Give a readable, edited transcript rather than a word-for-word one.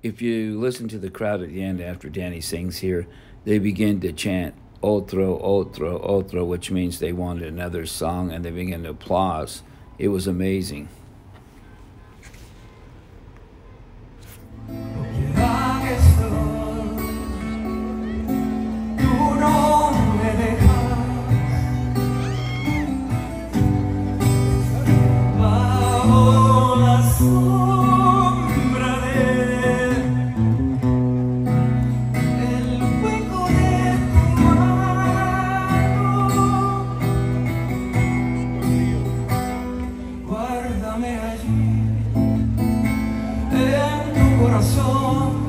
if you listen to the crowd at the end after Danny sings here, they begin to chant "Otro, otro, otro," which means they wanted another song, and they begin to applause. It was amazing. Guárdame allí en tu corazón.